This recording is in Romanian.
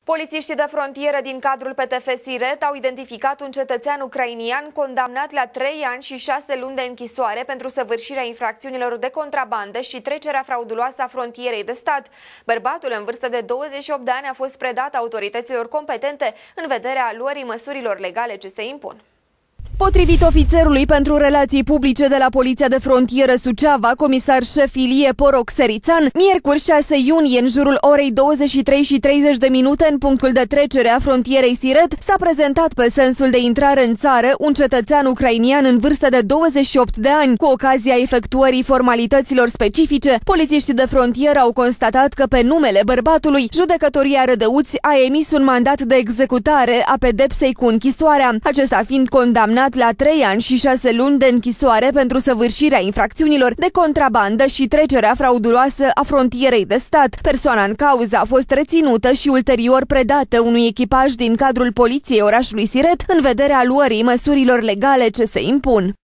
Polițiștii de frontieră din cadrul PTF Siret au identificat un cetățean ucrainian condamnat la 3 ani și 6 luni de închisoare pentru săvârșirea infracțiunilor de contrabandă și trecerea frauduloasă a frontierei de stat. Bărbatul, în vârstă de 28 de ani, a fost predat autorităților competente în vederea luării măsurilor legale ce se impun. Potrivit ofițerului pentru relații publice de la Poliția de Frontieră Suceava, comisar șef Ilie Poroc-Serițan, miercuri 6 iunie, în jurul orei 23:30 în punctul de trecere a frontierei Siret, s-a prezentat pe sensul de intrare în țară un cetățean ucrainian în vârstă de 28 de ani. Cu ocazia efectuării formalităților specifice, polițiștii de frontieră au constatat că pe numele bărbatului, Judecătoria Rădăuți a emis un mandat de executare a pedepsei cu închisoarea, acesta fiind condamnat la 3 ani și 6 luni de închisoare pentru săvârșirea infracțiunilor de contrabandă și trecerea frauduloasă a frontierei de stat. Persoana în cauză a fost reținută și ulterior predată unui echipaj din cadrul Poliției orașului Siret în vederea luării măsurilor legale ce se impun.